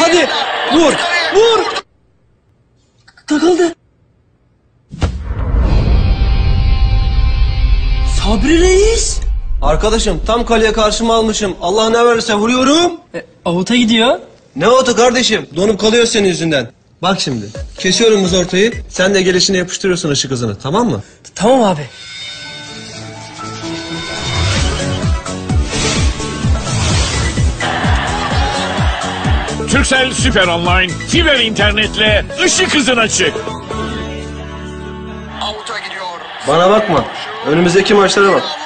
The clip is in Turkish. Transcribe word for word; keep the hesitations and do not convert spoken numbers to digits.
hadi. Vur. Vur. Takıldı. Sabri Reis. Arkadaşım tam kaleye karşıma almışım. Allah ne verirse vuruyorum. E, avuta gidiyor. Ne oldu kardeşim? Donup kalıyor senin yüzünden. Bak şimdi. Kesiyorum buz ortayı. Sen de gelişine yapıştırıyorsun ışık hızını. Tamam mı? Tamam abi. Turkcell Süper Online, fiber internetle ışık hızına çık. Bana bakma. Önümüzdeki maçlara bak.